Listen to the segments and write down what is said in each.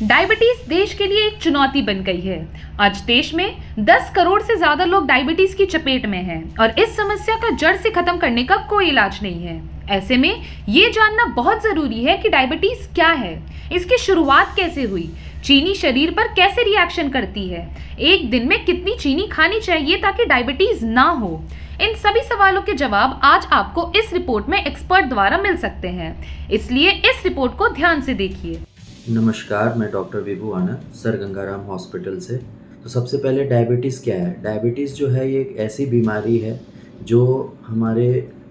Diabetes देश के लिए एक चुनौती बन गई है। आज देश में 10 करोड़ से ज्यादा लोग डायबिटीज की चपेट में हैं और इस समस्या का जड़ से खत्म करने का कोई इलाज नहीं है। ऐसे में ये जानना बहुत जरूरी है कि डायबिटीज क्या है, इसकी शुरुआत कैसे हुई, चीनी शरीर पर कैसे रिएक्शन करती है, एक दिन में कितनी चीनी खानी चाहिए ताकि डायबिटीज ना हो। इन सभी सवालों के जवाब आज आपको इस रिपोर्ट में एक्सपर्ट द्वारा मिल सकते हैं, इसलिए इस रिपोर्ट को ध्यान से देखिए। नमस्कार, मैं doctor Vibhu Anand, Sir Gangaram hospital से। तो सबसे पहले डायबिटीज़ क्या है? डायबिटीज़ जो है ये एक ऐसी बीमारी है जो हमारे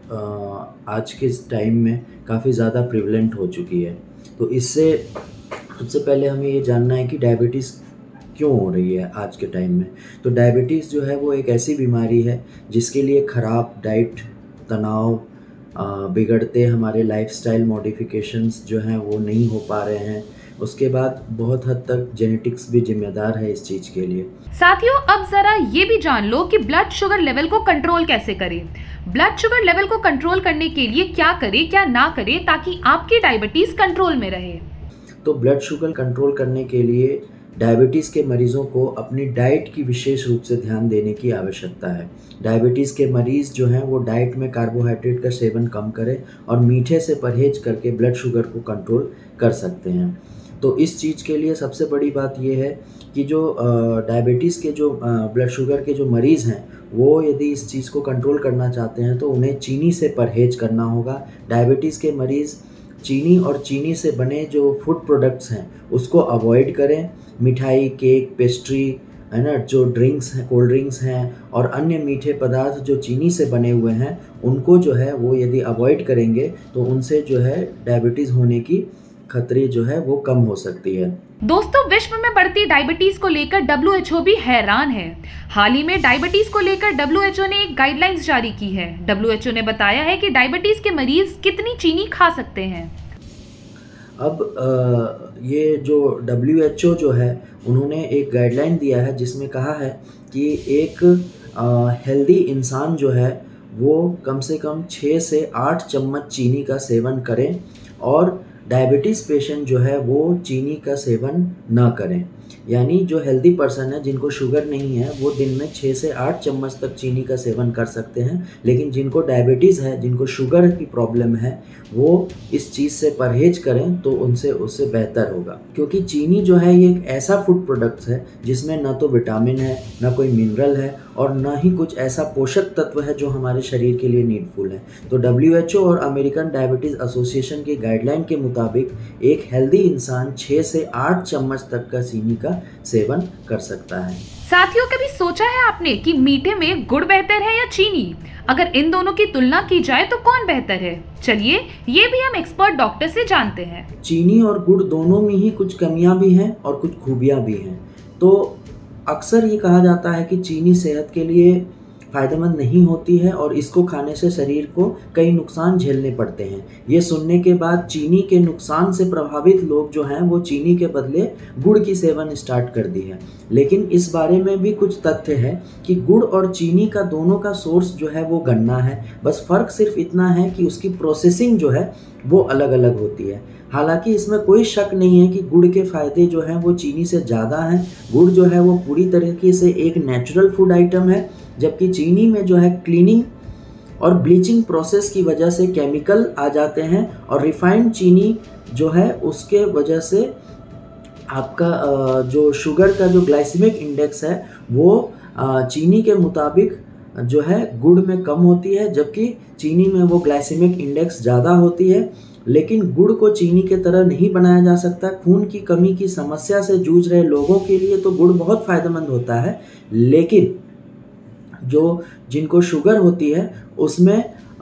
आज के टाइम में काफ़ी ज़्यादा प्रिवलेंट हो चुकी है। तो इससे सबसे पहले हमें ये जानना है कि डायबिटीज़ क्यों हो रही है आज के टाइम में। तो डायबिटीज़ जो है वो एक ऐसी बीमारी है जिसके लिए ख़राब डाइट, तनाव, बिगड़ते हमारे लाइफस्टाइल मॉडिफिकेशंस जो हैं वो नहीं हो पा रहे हैं। उसके बाद बहुत हद तक जेनेटिक्स भी जिम्मेदार है इस चीज़ के लिए। साथियों, अब जरा ये भी जान लो कि ब्लड शुगर लेवल को कंट्रोल कैसे करें। ब्लड शुगर लेवल को कंट्रोल करने के लिए क्या करें, क्या ना करें ताकि आपकी डायबिटीज कंट्रोल में रहे। तो ब्लड शुगर कंट्रोल करने के लिए डायबिटीज़ के मरीज़ों को अपनी डाइट की विशेष रूप से ध्यान देने की आवश्यकता है। डायबिटीज़ के मरीज़ जो हैं वो डाइट में कार्बोहाइड्रेट का सेवन कम करें और मीठे से परहेज करके ब्लड शुगर को कंट्रोल कर सकते हैं। तो इस चीज़ के लिए सबसे बड़ी बात ये है कि जो डायबिटीज़ के जो ब्लड शुगर के जो मरीज़ हैं वो यदि इस चीज़ को कंट्रोल करना चाहते हैं तो उन्हें चीनी से परहेज करना होगा। डायबिटीज़ के मरीज़ चीनी और चीनी से बने जो फूड प्रोडक्ट्स हैं उसको अवॉइड करें। मिठाई, केक, पेस्ट्री है ना, जो ड्रिंक्स हैं, कोल्ड ड्रिंक्स हैं और अन्य मीठे पदार्थ जो चीनी से बने हुए हैं उनको जो है वो यदि अवॉइड करेंगे तो उनसे जो है डायबिटीज़ होने की खतरे जो है वो कम हो सकती है। दोस्तों, विश्व में बढ़ती डायबिटीज को लेकर WHO भी हैरान है। हाल ही में डायबिटीज को लेकर WHO ने एक गाइडलाइंस जारी की है। WHO ने बताया है कि डायबिटीज के मरीज कितनी चीनी खा सकते हैं। अब ये जो WHO जो है उन्होंने एक गाइडलाइन दिया है जिसमें कहा है कि एक हेल्दी इंसान जो है वो कम से कम 6 से 8 चम्मच चीनी का सेवन करें और डायबिटीज़ पेशेंट जो है वो चीनी का सेवन ना करें। यानी जो हेल्दी पर्सन है, जिनको शुगर नहीं है, वो दिन में 6 से 8 चम्मच तक चीनी का सेवन कर सकते हैं। लेकिन जिनको डायबिटीज़ है, जिनको शुगर की प्रॉब्लम है, वो इस चीज़ से परहेज करें तो उससे बेहतर होगा। क्योंकि चीनी जो है ये एक ऐसा फूड प्रोडक्ट है जिसमें ना तो विटामिन है, ना कोई मिनरल है और ना ही कुछ ऐसा पोषक तत्व है जो हमारे शरीर के लिए नीडफुल है। तो WHO और अमेरिकन डायबिटीज़ एसोसिएशन की गाइडलाइन के मुताबिक एक हेल्दी इंसान 6 से 8 चम्मच तक का चीनी का सेवन कर सकता है। साथियों, कभी सोचा है आपने कि मीठे में गुड़ बेहतर है या चीनी? अगर इन दोनों की तुलना की जाए तो कौन बेहतर है? चलिए ये भी हम एक्सपर्ट डॉक्टर से जानते हैं। चीनी और गुड़ दोनों में ही कुछ कमियां भी हैं और कुछ खूबियां भी हैं। तो अक्सर ये कहा जाता है कि चीनी सेहत के लिए फ़ायदेमंद नहीं होती है और इसको खाने से शरीर को कई नुकसान झेलने पड़ते हैं। ये सुनने के बाद चीनी के नुकसान से प्रभावित लोग जो हैं वो चीनी के बदले गुड़ की सेवन स्टार्ट कर दी है। लेकिन इस बारे में भी कुछ तथ्य है कि गुड़ और चीनी का दोनों का सोर्स जो है वो गन्ना है। बस फ़र्क सिर्फ इतना है कि उसकी प्रोसेसिंग जो है वो अलग अलग होती है। हालांकि इसमें कोई शक नहीं है कि गुड़ के फ़ायदे जो हैं वो चीनी से ज़्यादा हैं। गुड़ जो है वो पूरी तरीके से एक नेचुरल फूड आइटम है, जबकि चीनी में जो है क्लीनिंग और ब्लीचिंग प्रोसेस की वजह से केमिकल आ जाते हैं और रिफाइंड चीनी जो है उसके वजह से आपका जो शुगर का जो ग्लाइसेमिक इंडेक्स है वो चीनी के मुताबिक जो है गुड़ में कम होती है, जबकि चीनी में वो ग्लाइसेमिक इंडेक्स ज़्यादा होती है। लेकिन गुड़ को चीनी के तरह नहीं बनाया जा सकता। खून की कमी की समस्या से जूझ रहे लोगों के लिए तो गुड़ बहुत फ़ायदेमंद होता है, लेकिन जिनको शुगर होती है उसमें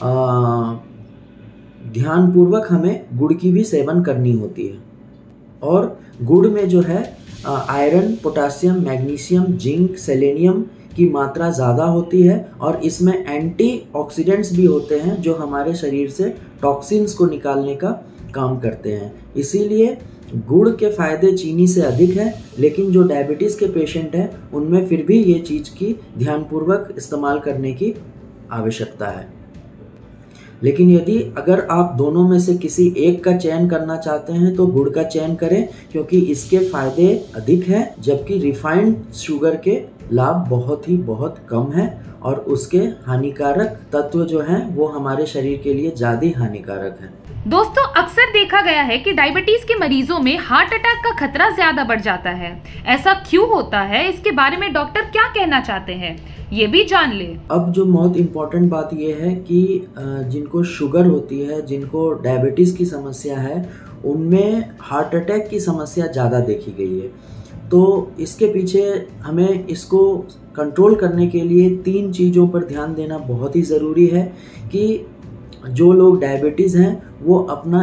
ध्यानपूर्वक हमें गुड़ की भी सेवन करनी होती है। और गुड़ में जो है iron, potassium, magnesium, zinc, selenium की मात्रा ज़्यादा होती है और इसमें एंटीऑक्सीडेंट्स भी होते हैं जो हमारे शरीर से टॉक्सिन्स को निकालने का काम करते हैं। इसीलिए गुड़ के फ़ायदे चीनी से अधिक हैं, लेकिन जो डायबिटीज़ के पेशेंट हैं उनमें फिर भी ये चीज़ की ध्यानपूर्वक इस्तेमाल करने की आवश्यकता है। लेकिन यदि अगर आप दोनों में से किसी एक का चयन करना चाहते हैं तो गुड़ का चयन करें, क्योंकि इसके फायदे अधिक हैं, जबकि रिफाइंड शुगर के लाभ बहुत कम है और उसके हानिकारक तत्व जो हैं वो हमारे शरीर के लिए ज़्यादा हानिकारक हैं। दोस्तों, अक्सर देखा गया है कि डायबिटीज के मरीजों में हार्ट अटैक का खतरा ज्यादा बढ़ जाता है। ऐसा क्यों होता है, इसके बारे में डॉक्टर क्या कहना चाहते हैं, ये भी जान ले। अब जो बहुत इम्पोर्टेंट बात ये है कि जिनको शुगर होती है, जिनको डायबिटीज़ की समस्या है, उनमें हार्ट अटैक की समस्या ज़्यादा देखी गई है। तो इसके पीछे हमें इसको कंट्रोल करने के लिए 3 चीज़ों पर ध्यान देना बहुत ही ज़रूरी है कि जो लोग डायबिटीज़ हैं वो अपना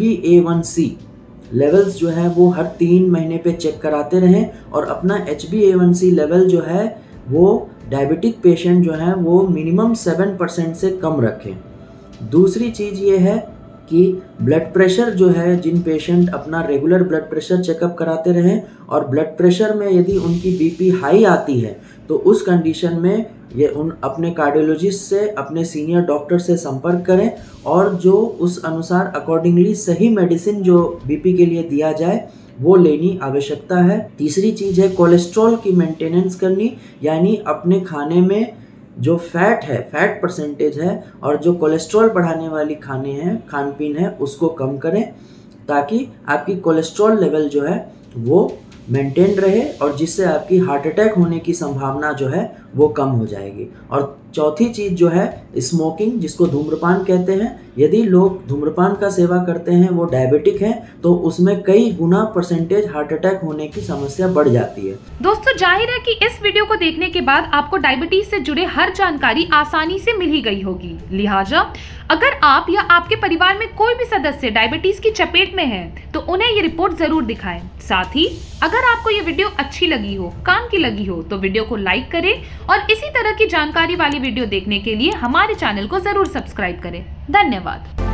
HbA1c लेवल्स जो है वो हर 3 महीने पे चेक कराते रहें और अपना HbA1c लेवल जो है वो डायबिटिक पेशेंट जो है वो मिनिमम 7% से कम रखें। दूसरी चीज़ ये है कि ब्लड प्रेशर जो है, जिन पेशेंट अपना रेगुलर ब्लड प्रेशर चेकअप कराते रहें और ब्लड प्रेशर में यदि उनकी बीपी हाई आती है तो उस कंडीशन में ये अपने कार्डियोलॉजिस्ट से, अपने सीनियर डॉक्टर से संपर्क करें और जो उस अनुसार अकॉर्डिंगली सही मेडिसिन जो बीपी के लिए दिया जाए वो लेनी आवश्यकता है। तीसरी चीज़ है कोलेस्ट्रॉल की मेंटेनेंस करनी, यानी अपने खाने में जो फैट है, फैट परसेंटेज है और जो कोलेस्ट्रॉल बढ़ाने वाली खान पीन है उसको कम करें, ताकि आपकी कोलेस्ट्रॉल लेवल जो है वो मेंटेन रहे और जिससे आपकी हार्ट अटैक होने की संभावना जो है वो कम हो जाएगी। और चौथी चीज़ जो है स्मोकिंग, जिसको धूम्रपान कहते हैं, यदि लोग धूम्रपान का सेवा करते हैं, वो डायबिटिक हैं, तो उसमें कई गुना परसेंटेज हार्ट अटैक होने की समस्या बढ़ जाती है। दोस्तों, जाहिर है कि इस वीडियो को देखने के बाद आपको डायबिटीज से जुड़े हर जानकारी आसानी से मिल ही गई होगी। लिहाजा अगर आप या आपके परिवार में कोई भी सदस्य डायबिटीज की चपेट में है तो उन्हें ये रिपोर्ट जरूर दिखाएं। साथ ही अगर आपको ये वीडियो अच्छी लगी हो, काम की लगी हो, तो वीडियो को लाइक करें और इसी तरह की जानकारी वाली वीडियो देखने के लिए हमारे चैनल को जरूर सब्सक्राइब करें। धन्यवाद।